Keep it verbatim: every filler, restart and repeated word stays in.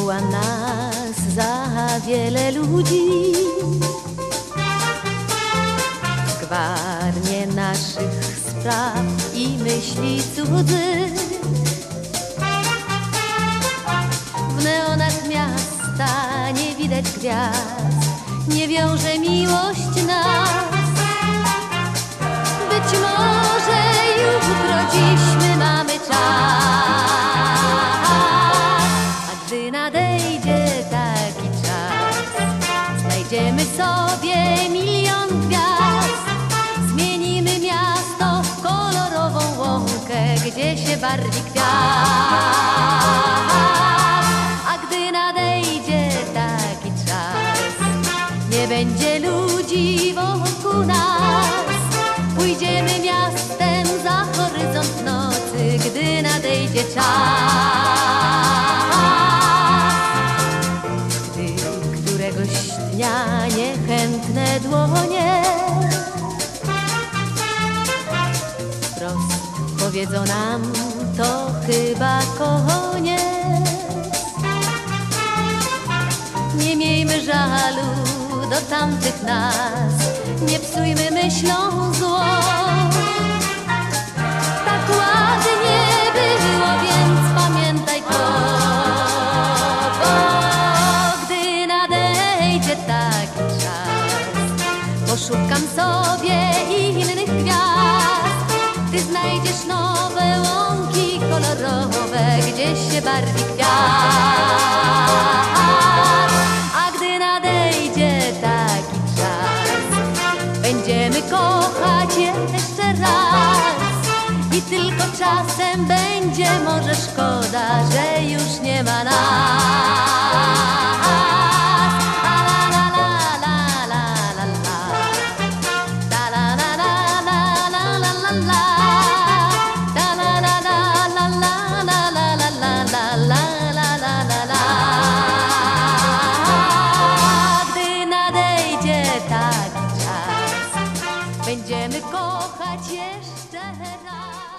Woła nas za wiele ludzi, gwarnie naszych spraw i myśli cudzych. W neonach miasta nie widać gwiazd, nie wiąże miłość nas. Być może jutro, dziś my mamy czas, a gdy nadejdzie taki czas, znajdziemy sobie milion gwiazd. Zmienimy miasto w kolorową łąkę, gdzie się barwi kwiat. A gdy nadejdzie taki czas, nie będzie ludzi wokół nas. Pójdziemy miastem za horyzont nocy, gdy nadejdzie czas. Gdy któregoś dnia niechętne dłonie wprost powiedzą nam, to chyba koniec. Nie miejmy żalu do tamtych nas, nie psujmy myślą zło. Tak ładnie było, więc pamiętaj to, bo gdy nadejdzie taki czas, poszukam sobie innych gwiazd. Ty znajdziesz nowe łąki kolorowe, gdzie się barwi kwiat. A gdy nadejdzie taki czas, będziemy kochać jeszcze raz. I tylko czasem będzie może szkoda, że już nie ma nas. A la la la la la la la. Da la la la la la la la la. Da la la la la la la la la la la la la la la. Gdy nadejdzie taki czas, będziemy kochać jeszcze raz.